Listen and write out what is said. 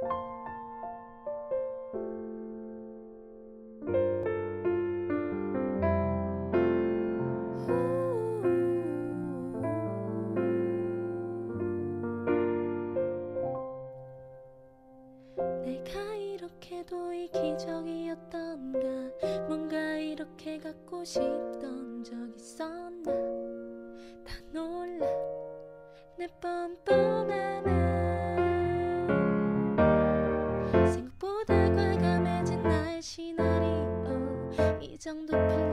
내가 이렇게도 이기적이었던가, 뭔가 이렇게 갖고 싶던 적 있었나. 다 놀라 내 뻔뻔함에. 생각보다 과감해진 나의 시나리오, 이 정도